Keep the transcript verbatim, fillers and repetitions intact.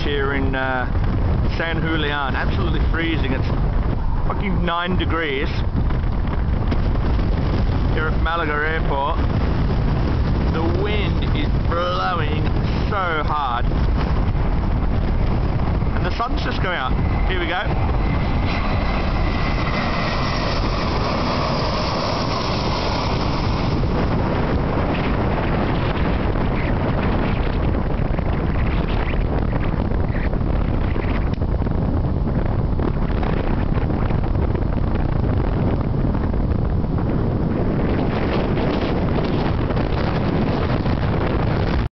here in uh, San Julian. Absolutely freezing. It's fucking nine degrees here at Malaga Airport. The wind is blowing so hard. And the sun's just going out. Here we go.